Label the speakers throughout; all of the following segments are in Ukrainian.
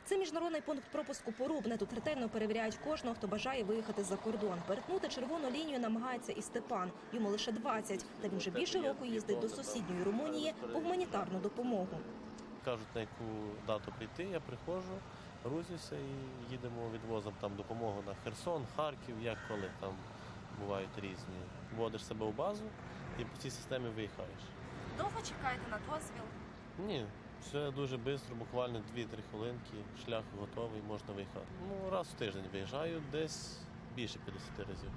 Speaker 1: Це міжнародний пункт пропуску Порубне. Тут ретельно перевіряють кожного, хто бажає виїхати за кордон. Перетнути червону лінію намагається і Степан. Йому лише 20, та він вже більше року їздить до сусідньої Румунії по гуманітарну допомогу.
Speaker 2: Кажуть, на яку дату прийти, я приходжу, грузюся і їдемо, відвозимо там допомогу на Херсон, Харків, як коли там бувають різні. Вводиш себе в базу і по цій системі виїхаєш.
Speaker 1: Довго чекаєте на дозвіл?
Speaker 2: Ні, все дуже швидко, буквально 2-3 хвилинки, шлях готовий, можна виїхати. Раз в тиждень виїжджаю, десь більше 50 разів.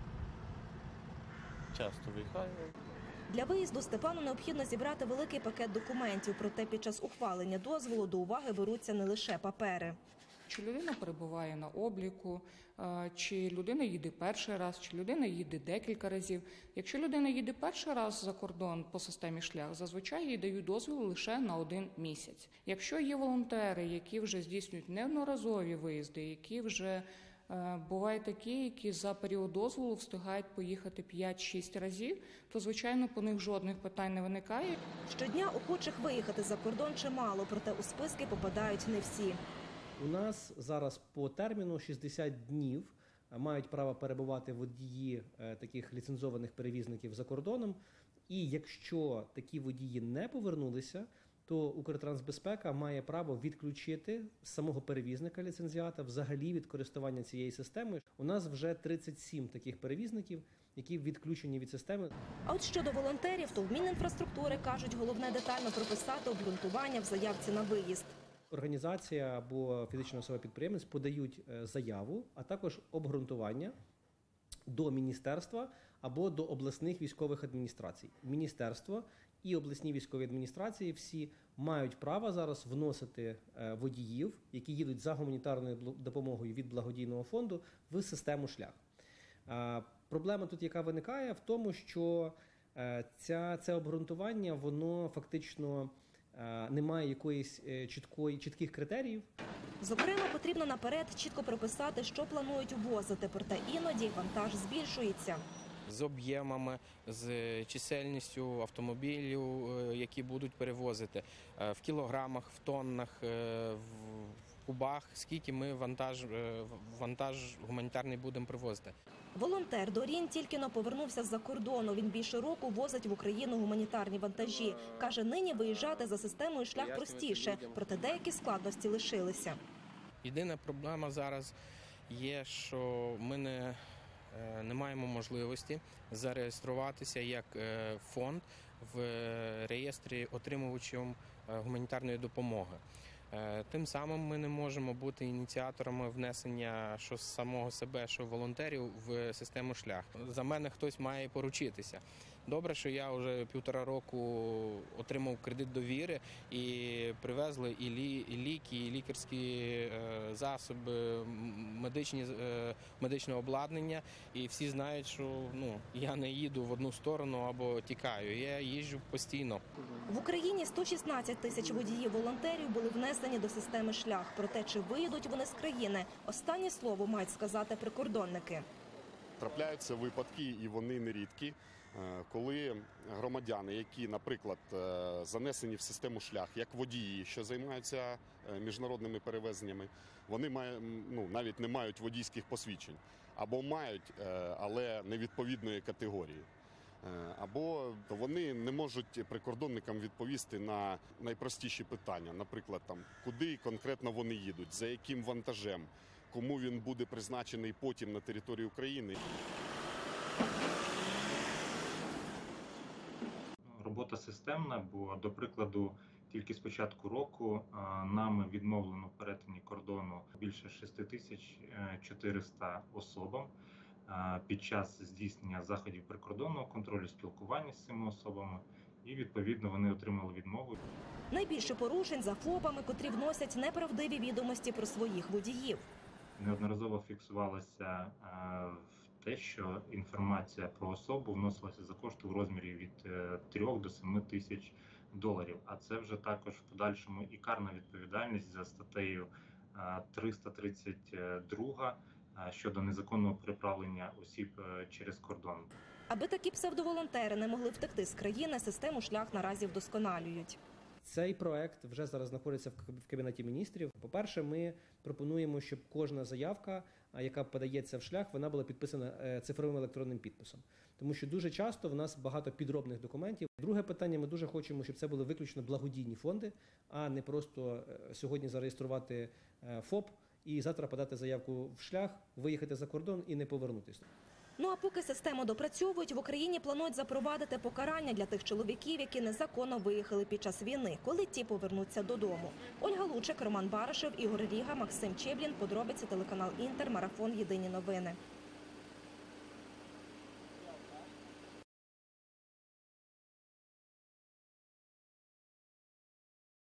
Speaker 2: Часто виїхаю.
Speaker 1: Для виїзду Степану необхідно зібрати великий пакет документів, проте під час ухвалення дозволу до уваги беруться не лише папери.
Speaker 3: Чи людина перебуває на обліку, чи людина їде перший раз, чи людина їде декілька разів. Якщо людина їде перший раз за кордон по системі «Шлях», зазвичай їй дають дозвіл лише на 1 місяць. Якщо є волонтери, які вже здійснюють неодноразові виїзди, які вже бувають такі, які за період дозволу встигають поїхати 5-6 разів, то, звичайно, по них жодних питань не виникає.
Speaker 1: Щодня охочих виїхати за кордон чимало, проте у списки попадають не всі.
Speaker 4: У нас зараз по терміну 60 днів мають право перебувати водії таких ліцензованих перевізників за кордоном. І якщо такі водії не повернулися, то Укртрансбезпека має право відключити самого перевізника ліцензіата взагалі від користування цією системою. У нас вже 37 таких перевізників, які відключені від системи.
Speaker 1: А от щодо волонтерів, то в Мінінфраструктури кажуть, головне детально прописати обґрунтування в заявці на виїзд.
Speaker 4: Організація або фізична особа-підприємець подають заяву, а також обґрунтування до міністерства або до обласних військових адміністрацій. Міністерство і обласні військові адміністрації всі мають право зараз вносити водіїв, які їдуть за гуманітарною допомогою від благодійного фонду, в систему «Шлях». Проблема тут, яка виникає, в тому, що це обґрунтування, воно фактично немає якоїсь чітких критеріїв.
Speaker 1: Зокрема, потрібно наперед чітко прописати, що планують увозити, проте іноді вантаж збільшується.
Speaker 5: З об'ємами, з чисельністю автомобілів, які будуть перевозити, в кілограмах, в тоннах, в кубах, скільки ми вантаж гуманітарний будемо привозити.
Speaker 1: Волонтер Дорін тільки-но повернувся з-за кордону. Він більше року возить в Україну гуманітарні вантажі. Каже, нині виїжджати за системою «Шлях» простіше, проте деякі складності лишилися.
Speaker 5: Єдина проблема зараз є, що ми не маємо можливості зареєструватися як фонд в реєстрі отримувачів гуманітарної допомоги. Тим самим ми не можемо бути ініціаторами внесення що самого себе, що волонтерів в систему «Шлях». За мене хтось має поручитися. Добре, що я вже 1,5 року отримав кредит довіри і привезли і ліки, і лікарські засоби, медичне обладнання. І всі знають, що я не їду в одну сторону або тікаю. Я їжджу постійно.
Speaker 1: В Україні 116 тисяч водіїв-волонтерів були внесені до системи «Шлях». Проте, чи виїдуть вони з країни, останнє слово мають сказати прикордонники.
Speaker 6: Трапляються випадки, і вони нерідкі, коли громадяни, які, наприклад, занесені в систему «Шлях», як водії, що займаються міжнародними перевезеннями, вони навіть не мають водійських посвідчень. Або мають, але невідповідної категорії. Або вони не можуть прикордонникам відповісти на найпростіші питання. Наприклад, куди конкретно вони їдуть, за яким вантажем, кому він буде призначений потім на території України.
Speaker 7: Робота системна, бо, до прикладу, тільки з початку року нами відмовлено в перетині кордону більше 6400 особам під час здійснення заходів прикордонного контролю, спілкування з цими особами, і, відповідно, вони отримали відмову.
Speaker 1: Найбільше порушень за ФОПами, котрі вносять неправдиві відомості про своїх водіїв.
Speaker 7: Неодноразово фіксувалося те, що інформація про особу вносилася за кошти у розмірі від 3 до 7 тисяч доларів. А це вже також в подальшому і карна відповідальність за статтею 332 щодо незаконного переправлення осіб через кордон.
Speaker 1: Аби такі псевдоволонтери не могли втекти з країни, систему «Шлях» наразі вдосконалюють.
Speaker 4: Цей проект вже зараз знаходиться в Кабінеті міністрів. По-перше, ми пропонуємо, щоб кожна заявка, яка подається в шлях, вона була підписана цифровим електронним підписом. Тому що дуже часто в нас багато підробних документів. Друге питання, ми дуже хочемо, щоб це були виключно благодійні фонди, а не просто сьогодні зареєструвати ФОП і завтра подати заявку в шлях, виїхати за кордон і не повернутися.
Speaker 1: Ну а поки систему допрацьовують, в Україні планують запровадити покарання для тих чоловіків, які незаконно виїхали під час війни, коли ті повернуться додому. Ольга Лучик, Роман Барашев, Ігор Ріга, Максим Чеблін. Подробиці телеканал Інтер, марафон «Єдині новини».